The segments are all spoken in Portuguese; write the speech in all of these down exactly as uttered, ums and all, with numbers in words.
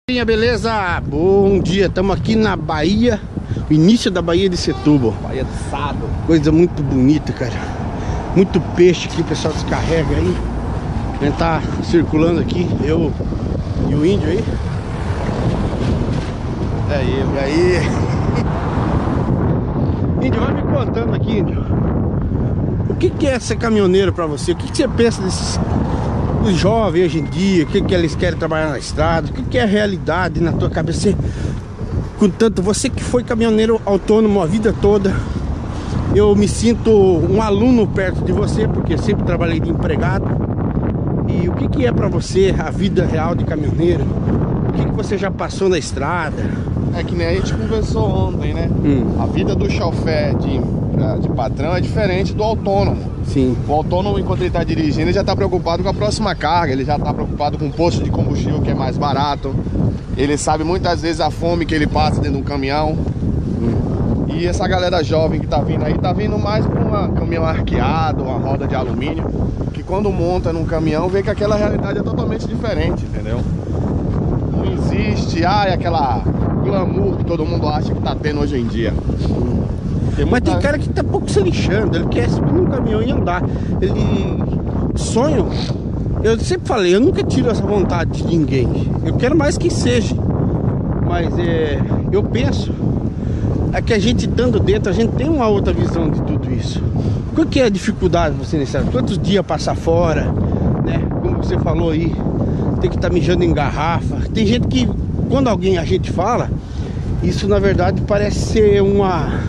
Beleza? Bom dia, estamos aqui na Bahia, o início da Baía de Setúbal. Baía do Sado. Coisa muito bonita, cara. Muito peixe aqui, o pessoal descarrega aí. A gente tá circulando aqui, eu e o índio aí. É eu. E aí? Índio, vai me contando aqui, índio. O que que é ser caminhoneiro pra você? O que que você pensa desses os jovens hoje em dia? O que que eles querem trabalhar na estrada? O que que é a realidade na tua cabeça? Você, com tanto, você que foi caminhoneiro autônomo a vida toda, eu me sinto um aluno perto de você, porque eu sempre trabalhei de empregado. E o que que é pra você a vida real de caminhoneiro? O que que você já passou na estrada? É que nem a gente conversou ontem, né? Hum. A vida do chofer de, de patrão é diferente do autônomo. Sim. O autônomo, enquanto ele está dirigindo, ele já está preocupado com a próxima carga. Ele já está preocupado com o posto de combustível, que é mais barato. Ele sabe muitas vezes a fome que ele passa dentro de um caminhão. Hum. E essa galera jovem que está vindo aí, está vindo mais com um caminhão arqueado, uma roda de alumínio, que quando monta num caminhão, vê que aquela realidade é totalmente diferente, entendeu? Não existe, ai, aquela glamour que todo mundo acha que tá tendo hoje em dia. Tem muita... Mas tem cara que tá pouco se lixando, ele quer subir num caminhão e andar. Ele... Sonho, eu sempre falei, eu nunca tiro essa vontade de ninguém. Eu quero mais que seja. Mas é... eu penso é que a gente estando dentro, a gente tem uma outra visão de tudo isso. Qual que é a dificuldade você nessa? Quantos dias passar fora, né? Como você falou aí, tem que estar tá mijando em garrafa. Tem gente que, quando alguém a gente fala, isso na verdade parece ser uma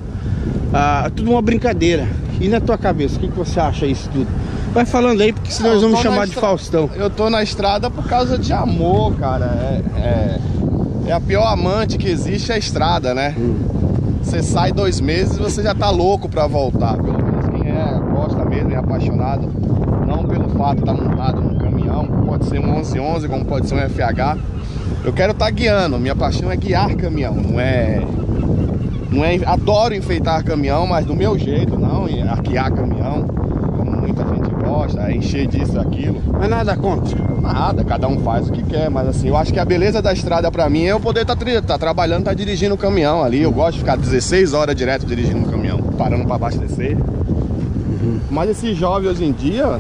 ah, tudo uma brincadeira. E na tua cabeça, o que, que você acha isso tudo? Vai falando aí, porque senão nós vamos chamar de Faustão. Eu tô na estrada por causa de amor, cara. É, é, é a pior amante que existe, é a estrada, né? Hum. Você sai dois meses e você já tá louco pra voltar. Pelo menos quem é, gosta mesmo, é apaixonado. Não pelo fato de estar montado num caminhão, pode ser um onze onze, como pode ser um F H. Eu quero estar guiando, minha paixão é guiar caminhão, não é... Não é... Adoro enfeitar caminhão, mas do meu jeito, não, arquear caminhão, como muita gente gosta, encher disso, aquilo. Mas nada contra? Nada, cada um faz o que quer, mas assim, eu acho que a beleza da estrada pra mim é eu poder estar tá, tá trabalhando, tá dirigindo o caminhão ali. Eu gosto de ficar dezesseis horas direto dirigindo o caminhão, parando pra abastecer. Uhum. Mas esse jovem hoje em dia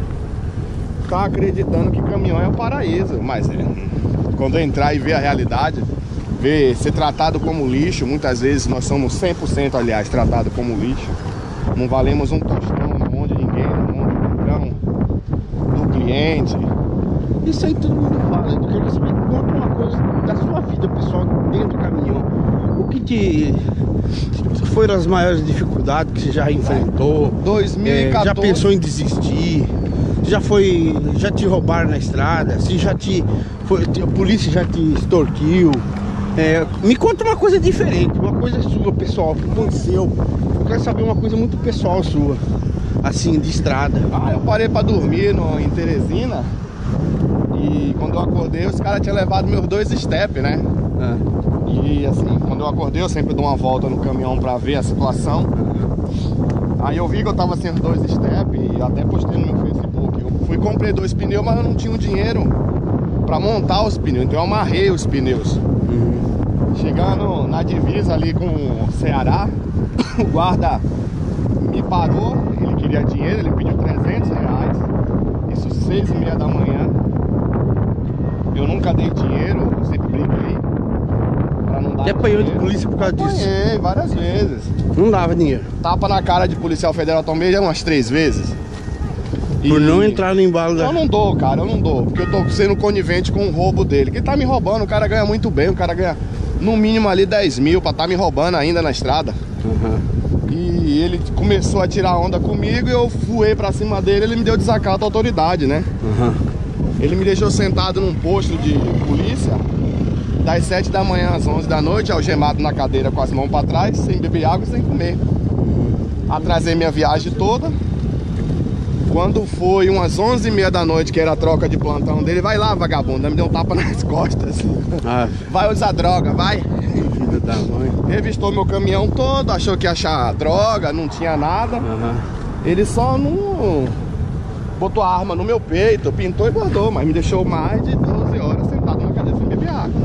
tá acreditando que caminhão é um paraíso, mas é, quando entrar e ver a realidade, ver ser tratado como lixo, muitas vezes nós somos cem por cento, aliás, tratados como lixo. Não valemos um tostão na mão de ninguém, na mão do patrão, do cliente. Isso aí todo mundo fala. Eu queria saber, conta uma coisa da sua vida pessoal dentro do caminhão. O que te foram as maiores dificuldades que você já enfrentou? dois mil e quatorze. É, já pensou em desistir? Já foi, já te roubaram na estrada? Se já te foi, a polícia já te extorquiu? É, me conta uma coisa diferente, uma coisa sua pessoal, que aconteceu. Eu quero saber uma coisa muito pessoal sua, assim, de estrada. Ah, eu parei pra dormir no, em Teresina. E quando eu acordei, os caras tinham levado meus dois step, né? É. E assim, quando eu acordei, eu sempre dou uma volta no caminhão pra ver a situação. Aí eu vi que eu tava sem os dois step e até postei no meu Facebook. Eu fui comprei dois pneus, mas eu não tinha o dinheiro pra montar os pneus, então eu amarrei os pneus. Uhum. Chegando na divisa ali com o Ceará, o guarda me parou, ele queria dinheiro, ele pediu trezentos reais. Isso seis e meia da manhã. Eu nunca dei dinheiro, eu sempre briguei pra não dar. Você apanhou de polícia por causa disso? Apanhei várias vezes. Não dava dinheiro? Tapa na cara de policial federal também já umas três vezes. Por e... não entrar no embalo da... Eu não dou, cara, eu não dou. Porque eu tô sendo conivente com o roubo dele. Que ele tá me roubando, o cara ganha muito bem. O cara ganha no mínimo ali dez mil pra tá me roubando ainda na estrada. Uhum. E ele começou a tirar onda comigo e eu voei pra cima dele. Ele me deu desacato à autoridade, né? Uhum. Ele me deixou sentado num posto de polícia das sete da manhã às onze da noite, algemado na cadeira com as mãos pra trás, sem beber água e sem comer. Atrasei minha viagem toda. Quando foi umas onze e meia da noite, que era a troca de plantão dele, vai lá, vagabundo, me deu um tapa nas costas. Ah. Vai usar droga, vai. Filho da mãe. Revistou meu caminhão todo, achou que ia achar droga, não tinha nada. Uhum. Ele só não... botou a arma no meu peito, pintou e guardou, mas me deixou mais de doze horas sentado na cadeira sem beber água.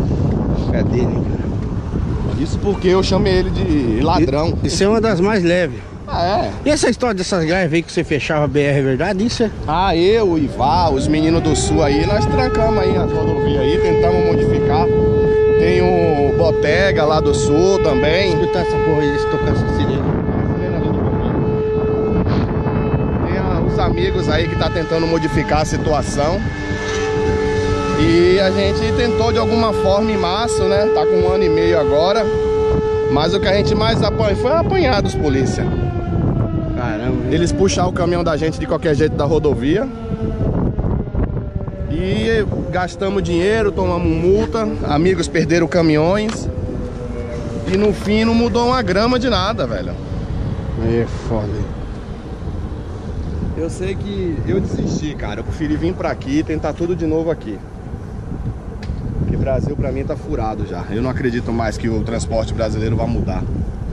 É dele, cara. Isso porque eu chamei ele de ladrão. Isso é uma das mais leves. Ah, é? E essa história dessas greves aí que você fechava a B R, é verdade? Isso é? Ah, eu, o Ivar, os meninos do Sul aí, nós trancamos aí as rodovias aí, tentamos modificar. Tem o Botega lá do Sul também. Escutar essa porra aí, tocar essa sirene. Tem a, os amigos aí que tá tentando modificar a situação. E a gente tentou de alguma forma em março, né? Tá com um ano e meio agora. Mas o que a gente mais apanhou foi apanhar dos polícia. Caramba. Eles puxaram o caminhão da gente de qualquer jeito da rodovia. E gastamos dinheiro, tomamos multa. Amigos perderam caminhões. E no fim não mudou uma grama de nada, velho. É foda. Eu sei que eu desisti, cara. Eu preferi vir pra aqui e tentar tudo de novo aqui. Porque o Brasil pra mim tá furado já. Eu não acredito mais que o transporte brasileiro vai mudar.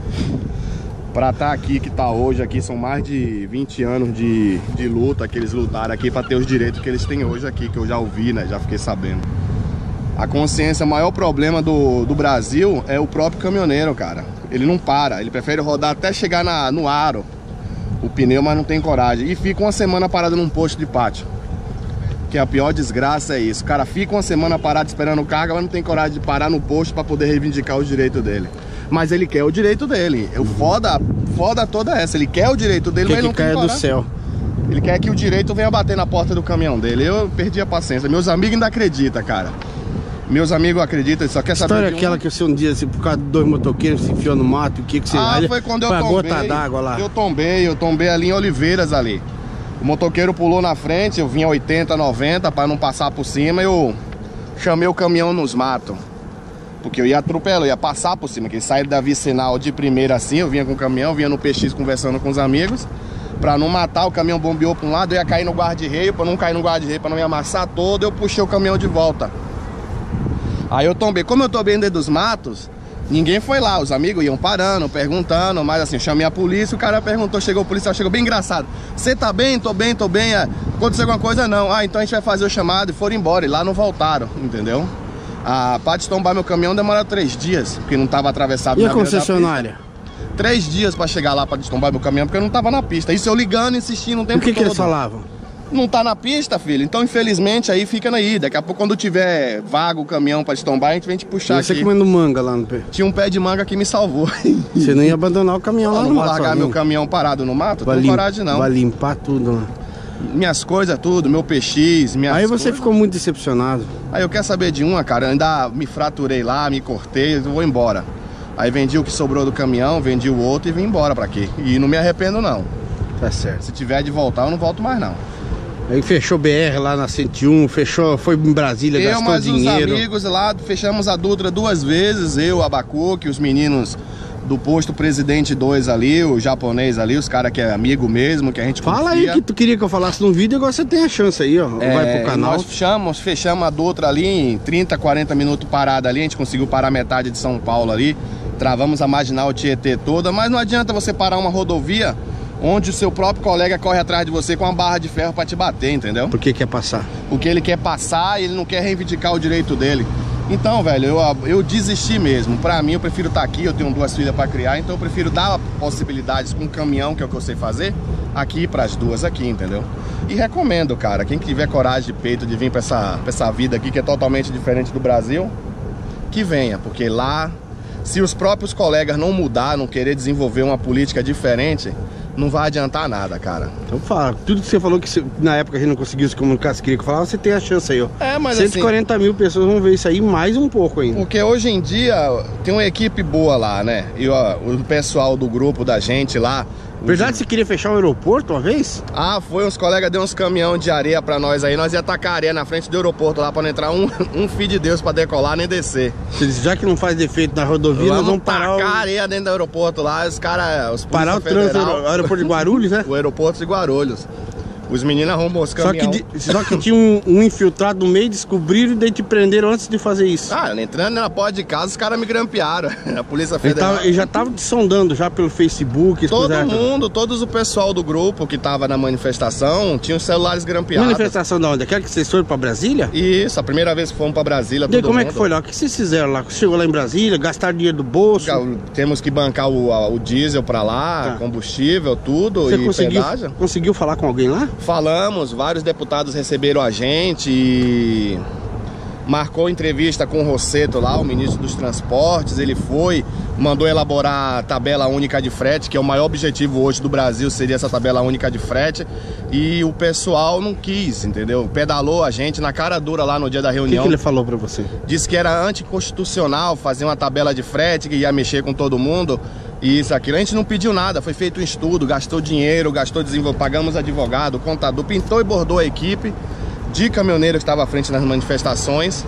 Pra estar aqui que tá hoje aqui, são mais de vinte anos de, de luta que eles lutaram aqui pra ter os direitos que eles têm hoje aqui, que eu já ouvi, né? Já fiquei sabendo. A consciência, o maior problema do, do Brasil é o próprio caminhoneiro, cara. Ele não para, ele prefere rodar até chegar na, no aro, o pneu, mas não tem coragem. E fica uma semana parado num posto de pátio. Que a pior desgraça é isso. O cara fica uma semana parado esperando carga, mas não tem coragem de parar no posto pra poder reivindicar os direitos dele. Mas ele quer o direito dele. O foda, foda toda essa. Ele quer o direito dele, que mas que não tem caia coragem. do céu. Ele quer que o direito venha bater na porta do caminhão dele. Eu perdi a paciência. Meus amigos ainda acreditam, cara. Meus amigos acreditam, ele só quer saber. História de aquela um... que você um dia, assim, por causa de dois motoqueiros se enfiou no mato, o que que você... Ah, ali, foi quando eu foi tombei. a gota d'água lá. Eu tombei, eu tombei ali em Oliveiras ali. O motoqueiro pulou na frente, eu vinha oitenta, noventa para não passar por cima, eu chamei o caminhão nos matos. Porque eu ia atropelar, eu ia passar por cima, que ele saiu da vicinal de primeira assim, eu vinha com o caminhão, vinha no P X conversando com os amigos. Pra não matar, o caminhão bombeou pra um lado, eu ia cair no guarda-reio, pra não cair no guarda-reio, pra não me amassar todo, eu puxei o caminhão de volta. Aí eu tombei, como eu tombei dentro dos matos, ninguém foi lá, os amigos iam parando, perguntando, mas assim, chamei a polícia, o cara perguntou, chegou o policial, chegou bem engraçado. Você tá bem? Tô bem, tô bem, é. Aconteceu alguma coisa? Não. Ah, então a gente vai fazer o chamado e foram embora, e lá não voltaram, entendeu? A parte de tombar meu caminhão demora três dias, porque não tava atravessado. E na a concessionária? Três dias pra chegar lá pra destombar meu caminhão, porque eu não tava na pista. Isso eu ligando, insistindo um tempo todo. O que que eles falavam? Não tá na pista, filho. Então, infelizmente, aí fica aí. Daqui a pouco, quando tiver vago o caminhão pra destombar, a gente vem te puxar e você aqui. comendo manga lá no pé? Tinha um pé de manga que me salvou. Você não ia abandonar o caminhão lá não no vou mato? largar sozinho. meu caminhão parado no mato? Vai Não lim... tenho coragem, não. Vai limpar tudo lá. Minhas coisas, tudo, meu P X, minhas Aí você coisas. ficou muito decepcionado. Aí eu quero saber de uma, cara. Eu ainda me fraturei lá, me cortei, eu vou embora. Aí vendi o que sobrou do caminhão, vendi o outro e vim embora pra aqui. E não me arrependo, não. Tá certo. Se tiver de voltar, eu não volto mais, não. Aí fechou B R lá na cento e um, fechou, foi em Brasília, Eu, gastou mais dinheiro. uns amigos lá, fechamos a Dutra duas vezes, eu, a Bacuque, os meninos do posto Presidente dois ali, o japonês ali, os caras que é amigo mesmo, que a gente Fala confia. aí que tu queria que eu falasse no vídeo, agora você tem a chance aí, ó. É, vai pro canal. Nós fechamos, fechamos a Dutra ali em trinta, quarenta minutos parada ali, a gente conseguiu parar metade de São Paulo ali, travamos a Marginal Tietê toda, mas não adianta você parar uma rodovia onde o seu próprio colega corre atrás de você com uma barra de ferro pra te bater, entendeu? Por que quer passar? Porque ele quer passar e ele não quer reivindicar o direito dele. Então, velho, eu, eu desisti mesmo. Pra mim, eu prefiro estar aqui, eu tenho duas filhas pra criar, então eu prefiro dar possibilidades com um caminhão, que é o que eu sei fazer, aqui pras duas aqui, entendeu? E recomendo, cara, quem tiver coragem de peito de vir pra essa, pra essa vida aqui, que é totalmente diferente do Brasil, que venha, porque lá, se os próprios colegas não mudar, não querer desenvolver uma política diferente, não vai adiantar nada, cara. Então fala, tudo que você falou que você, na época a gente não conseguiu se comunicar, você queria que eu falava, você tem a chance aí, ó. É, mas cento e quarenta assim, mil pessoas vão ver isso aí, mais um pouco ainda. porque hoje em dia tem uma equipe boa lá, né? E ó, o pessoal do grupo da gente lá... Verdade, os... você queria fechar o aeroporto uma vez? Ah, foi, uns colegas deu uns caminhão de areia pra nós aí, nós ia tacar areia na frente do aeroporto lá pra não entrar um, um filho de Deus pra decolar nem descer. Já que não faz defeito na rodovia, nós vamos parar tacar o... areia dentro do aeroporto lá, os caras... Parar o trânsito, o aeroporto de Guarulhos, né? O aeroporto de Guarulhos. Os meninos arrombam os caminhões. Só que, só que tinha um, um infiltrado no meio, descobriram e daí te prenderam antes de fazer isso. Ah, entrando na porta de casa, os caras me grampearam. A Polícia Federal. Ele, tava, ele já tava te sondando já pelo Facebook. Todo mundo, todos o pessoal do grupo que tava na manifestação, tinha os celulares grampeados. Manifestação da onde? Aquela que vocês foram pra Brasília? Isso, a primeira vez que fomos pra Brasília. E como mundo. é que foi lá? O que vocês fizeram lá? Chegou lá em Brasília, gastaram dinheiro do bolso? Temos que bancar o, o diesel pra lá, tá. combustível, tudo. Você e conseguiu, pedágio. conseguiu falar com alguém lá? Falamos, vários deputados receberam a gente e marcou entrevista com o Rosseto lá, o ministro dos transportes. Ele foi, mandou elaborar a tabela única de frete, que é o maior objetivo hoje do Brasil, seria essa tabela única de frete. E o pessoal não quis, entendeu? Pedalou a gente na cara dura lá no dia da reunião. O que, que ele falou pra você? Disse que era anticonstitucional fazer uma tabela de frete, que ia mexer com todo mundo. E isso, aquilo. A gente não pediu nada, foi feito um estudo, gastou dinheiro, gastou desenvolvimento, pagamos advogado, contador, pintou e bordou a equipe de caminhoneiro que estava à frente nas manifestações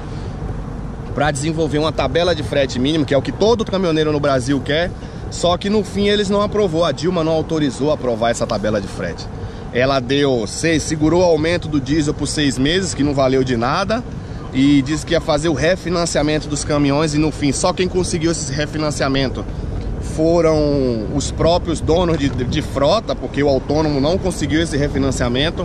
para desenvolver uma tabela de frete mínimo, que é o que todo caminhoneiro no Brasil quer, só que no fim eles não aprovou, a Dilma não autorizou a aprovar essa tabela de frete. Ela deu, seis, segurou o aumento do diesel por seis meses, que não valeu de nada, e disse que ia fazer o refinanciamento dos caminhões, e no fim só quem conseguiu esse refinanciamento foram os próprios donos de, de, de frota, porque o autônomo não conseguiu esse refinanciamento.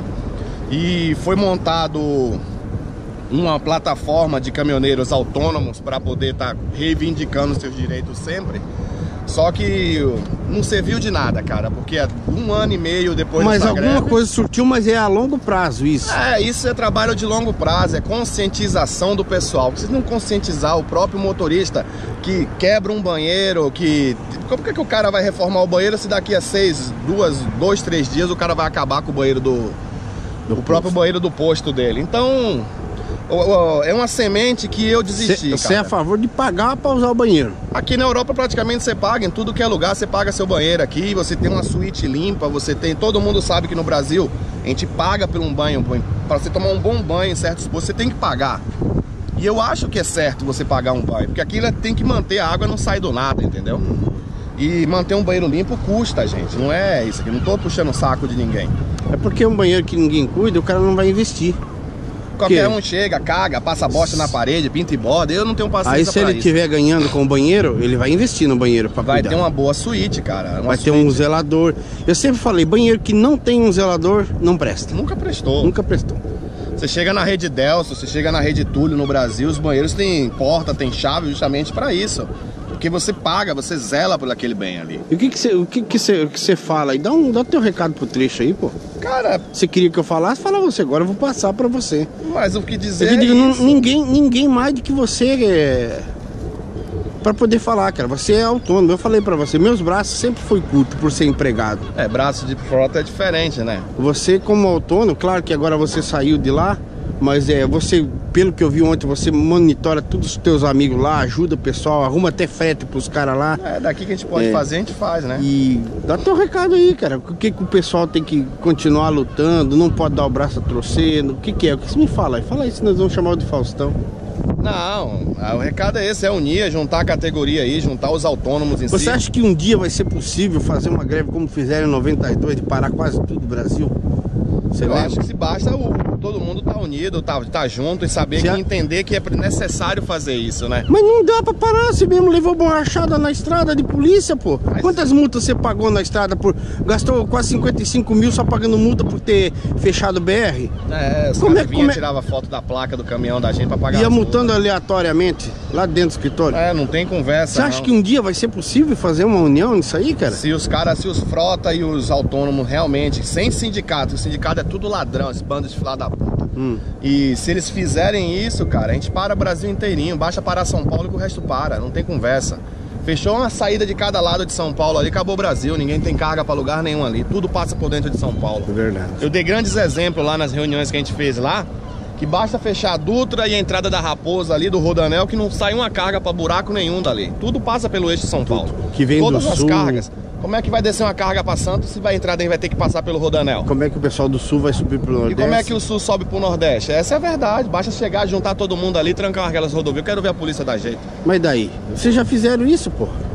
E foi montado uma plataforma de caminhoneiros autônomos para poder estar tá reivindicando seus direitos sempre. Só que não serviu de nada, cara, porque é um ano e meio depois Mas dessa alguma greve, coisa surtiu, mas é a longo prazo isso. É, isso é trabalho de longo prazo, é conscientização do pessoal. Vocês não conscientizar o próprio motorista que quebra um banheiro, que... Como que, que o cara vai reformar o banheiro se daqui a seis, duas, dois, três dias o cara vai acabar com o banheiro do... do o próprio banheiro do posto dele. Então... é uma semente que eu desisti. Você é a favor de pagar para usar o banheiro? Aqui na Europa praticamente você paga, em tudo que é lugar você paga seu banheiro. Aqui você tem uma suíte limpa, você tem... Todo mundo sabe que no Brasil a gente paga por um banho. Para você tomar um bom banho em certos postos, você tem que pagar. E eu acho que é certo você pagar um banho, porque aquilo tem que manter, a água não sai do nada, entendeu? E manter um banheiro limpo custa, gente. Não é isso aqui, não tô puxando o saco de ninguém. É porque um banheiro que ninguém cuida, o cara não vai investir. Qualquer um chega, caga, passa bosta na parede, pinta e borda. Eu não tenho paciência. Aí se ele estiver ganhando com o banheiro, ele vai investir no banheiro pra Vai cuidar. ter uma boa suíte, cara. Uma vai suíte. ter um zelador. Eu sempre falei, banheiro que não tem um zelador, não presta. Nunca prestou. Nunca prestou. Você chega na rede Delso, você chega na rede Túlio no Brasil, os banheiros têm porta, tem chave justamente pra isso. Porque você paga, você zela por aquele bem ali. E o que que você, o que que você, o que você fala aí? Dá um, dá teu recado pro trecho aí, pô. Cara... Você queria que eu falasse? Fala você, agora eu vou passar pra você. Mas o que dizer eu é digo, isso. Ninguém, ninguém mais do que você é... pra poder falar, cara. Você é autônomo. Eu falei pra você, meus braços sempre foi curto por ser empregado. É, braço de frota é diferente, né? Você como autônomo, claro que agora você saiu de lá, mas é, você, pelo que eu vi ontem, você monitora todos os teus amigos lá, ajuda o pessoal, arruma até frete pros caras lá. É, daqui que a gente pode é. fazer, a gente faz, né? E dá teu recado aí, cara. O que que o pessoal tem que continuar lutando, não pode dar o braço a torcer, o que que é? O que você me fala aí? Fala aí, se nós vamos chamar de Faustão. Não, o recado é esse, é unir, juntar a categoria aí, juntar os autônomos em si. Você acha que um dia vai ser possível fazer uma greve como fizeram em noventa e dois, de parar quase tudo o Brasil? Você Eu lembra? acho que se basta o, todo mundo tá unido, tá, tá junto e saber que, entender que é necessário fazer isso, né? Mas não dá pra parar, você mesmo levou borrachada na estrada de polícia, pô. Mas... Quantas multas você pagou na estrada por... Gastou quase cinquenta e cinco mil só pagando multa por ter fechado o B R? É, os caras vinham, tirava foto da placa do caminhão da gente pra pagar. Ia multando aleatoriamente, lá dentro do escritório. É, não tem conversa. Você acha não. que um dia vai ser possível fazer uma união nisso aí, cara? Se os caras, se os frota e os autônomos realmente, sem sindicato, o sindicato é tudo ladrão, esse bando de filha da puta. Hum. E se eles fizerem isso, cara, a gente para o Brasil inteirinho, basta parar São Paulo que o resto para, não tem conversa. Fechou uma saída de cada lado de São Paulo ali, acabou o Brasil, ninguém tem carga pra lugar nenhum ali, tudo passa por dentro de São Paulo. É verdade. Eu dei grandes exemplos lá nas reuniões que a gente fez lá, que basta fechar a Dutra e a entrada da Raposa ali, do Rodanel, que não sai uma carga pra buraco nenhum dali. Tudo passa pelo eixo de São Paulo. Que vem Todas do as sul. cargas. Como é que vai descer uma carga pra Santos se vai entrar daí vai ter que passar pelo Rodanel? Como é que o pessoal do sul vai subir pro Nordeste? E como é que o sul sobe pro Nordeste? Essa é a verdade. Basta chegar, juntar todo mundo ali, trancar aquelas rodovias. Eu quero ver a polícia dar jeito. Mas daí? Vocês já fizeram isso, pô?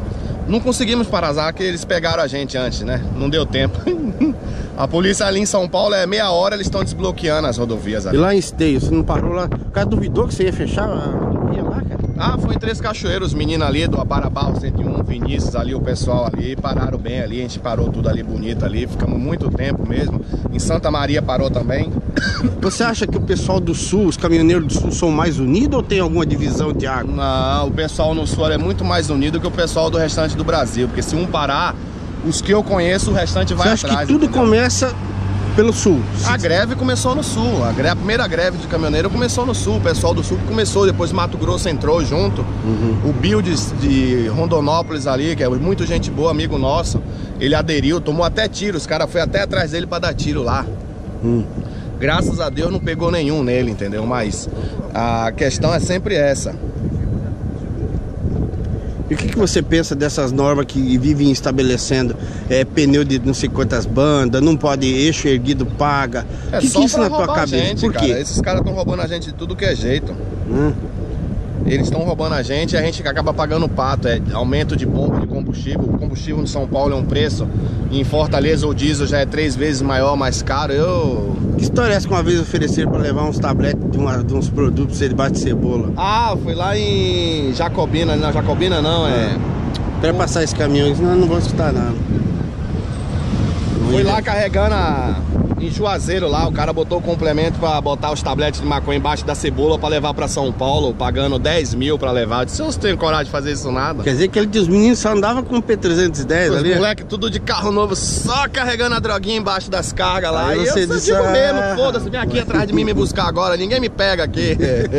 Não conseguimos parar, que eles pegaram a gente antes, né? Não deu tempo. A polícia ali em São Paulo é meia hora, eles estão desbloqueando as rodovias ali. E lá em Esteio, você não parou lá? O cara duvidou que você ia fechar a rodovia lá, cara? Ah, foi em Três Cachoeiros, os meninos ali do Abarabal cento e um, Vinícius ali, o pessoal ali, pararam bem ali, a gente parou tudo ali bonito ali, ficamos muito tempo mesmo. Em Santa Maria parou também. Você acha que o pessoal do Sul, os caminhoneiros do Sul são mais unidos ou tem alguma divisão de água? Não, o pessoal no Sul é muito mais unido que o pessoal do restante do Brasil, porque se um parar, os que eu conheço, o restante vai atrás. Você acha que tudo entendeu? Começa pelo Sul? A greve começou no Sul, a, greve, a primeira greve de caminhoneiro começou no Sul, o pessoal do Sul começou, depois Mato Grosso entrou junto, uhum. O Bill de, de Rondonópolis ali, que é muito gente boa, amigo nosso, ele aderiu, tomou até tiro, os caras foram até atrás dele pra dar tiro lá. Hum. Graças a Deus não pegou nenhum nele, entendeu? Mas a questão é sempre essa. E o que, que você pensa dessas normas que vivem estabelecendo é, pneu de não sei quantas bandas, não pode eixo erguido paga? O é que, que isso na tua cabeça? Gente, Por quê? Cara, esses caras estão roubando a gente de tudo que é jeito. Hum. Eles estão roubando a gente e a gente acaba pagando pato. É aumento de bomba de combustível. O combustível no São Paulo é um preço. Em Fortaleza o diesel já é três vezes maior, mais caro. Eu... Que história é essa que uma vez ofereceram para levar uns tabletes de, uma, de uns produtos pra você debaixo de cebola? Ah, foi lá em Jacobina. Não, Jacobina não, é... Quero passar esse caminhão, senão eu não vou escutar nada. Fui lá carregando a... em Juazeiro lá, o cara botou o complemento pra botar os tabletes de maconha embaixo da cebola pra levar pra São Paulo, pagando dez mil pra levar. Eu disse, eu não tenho coragem de fazer isso nada. Quer dizer que ele diz, os meninos só andavam com o P trezentos e dez ali? Os moleques tudo de carro novo, só carregando a droguinha embaixo das cargas lá. Aí e você eu disse, digo ah, mesmo, foda-se, vem aqui atrás de mim me buscar agora, ninguém me pega aqui.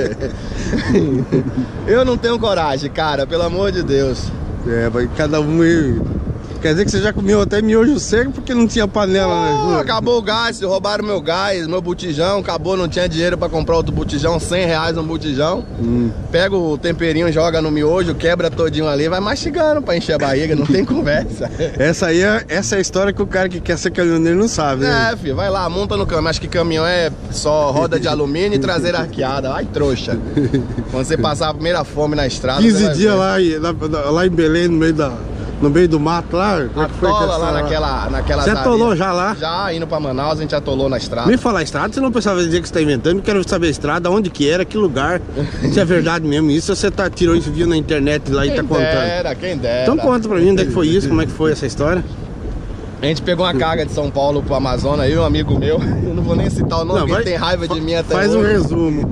Eu não tenho coragem, cara, pelo amor de Deus. É, mas cada um... Quer dizer que você já comeu até miojo seco porque não tinha panela, oh, né? Acabou o gás, roubaram meu gás, meu botijão, acabou, não tinha dinheiro pra comprar outro botijão, cem reais um botijão. Hum. Pega o temperinho, joga no miojo, quebra todinho ali, vai mastigando pra encher a barriga, não tem conversa. Essa aí é, essa é a história que o cara que quer ser caminhoneiro não sabe, né? É, filho, vai lá, monta no caminhão, acho que caminhão é só roda de alumínio e traseira arqueada, vai trouxa. Quando você passar a primeira fome na estrada... quinze dias lá, lá, lá em Belém, no meio da... No meio do mato lá? Atola lá naquela, naquela... Você atolou já lá? Já, indo pra Manaus, a gente atolou na estrada. Me falar estrada, você não pensava dizer que você tá inventando, eu quero saber a estrada, onde que era, que lugar, se é verdade mesmo isso, ou você tá, tirou isso, viu na internet lá quem e tá contando. Quem dera, quem dera. Então conta pra mim onde é que foi isso, como é que foi essa história. A gente pegou uma carga de São Paulo pro Amazonas, eu e um amigo meu, eu não vou nem citar o nome, não, porque vai, ele tem raiva de mim até faz hoje. Faz um resumo.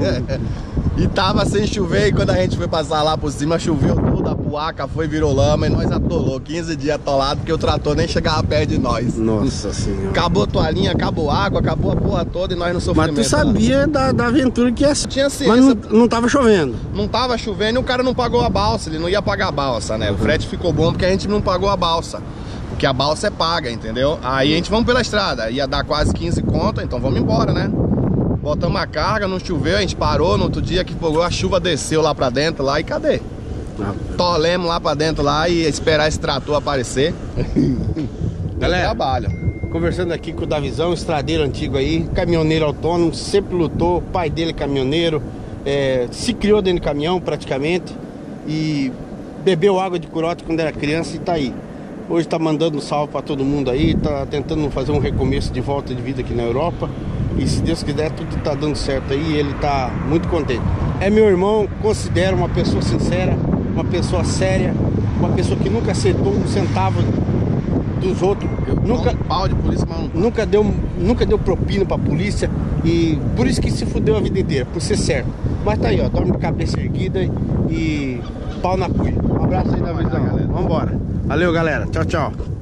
E tava sem chover, e quando a gente foi passar lá por cima, choveu tudo, a puaca foi, virou lama, e nós atolou, quinze dias atolado, porque o trator nem chegava perto de nós. Nossa senhora. Acabou a toalhinha, acabou a água, acabou a porra toda, e nós não sofremos. Mas tu sabia da, da aventura que ia ser. Tinha ciência. Mas não, não tava chovendo. Não tava chovendo e o cara não pagou a balsa, ele não ia pagar a balsa, né? Uhum. O frete ficou bom porque a gente não pagou a balsa. Porque a balsa é paga, entendeu? Aí a gente vamos pela estrada, ia dar quase quinze conto, então vamos embora, né? Botamos a carga, não choveu, a gente parou, no outro dia que fogou, a chuva desceu lá pra dentro, lá e cadê? Ah, Torlemos lá pra dentro lá e esperar esse trator aparecer. Galera, trabalho. Conversando aqui com o Davizão, estradeiro antigo aí, caminhoneiro autônomo, sempre lutou, pai dele é caminhoneiro, é, se criou dentro do caminhão praticamente e bebeu água de corote quando era criança e tá aí. Hoje tá mandando um salve pra todo mundo aí, tá tentando fazer um recomeço de volta de vida aqui na Europa. E se Deus quiser, tudo tá dando certo aí, ele tá muito contente. É meu irmão, considero uma pessoa sincera, uma pessoa séria, uma pessoa que nunca aceitou um centavo dos outros. Eu nunca, um pau de polícia, mas não... nunca, deu, nunca deu propina pra polícia. E por isso que se fudeu a vida inteira, por ser certo. Mas tá aí, ó, dorme de cabeça erguida e, e pau na cuia. Um abraço aí, Davizão. Vambora. Valeu, galera. Tchau, tchau.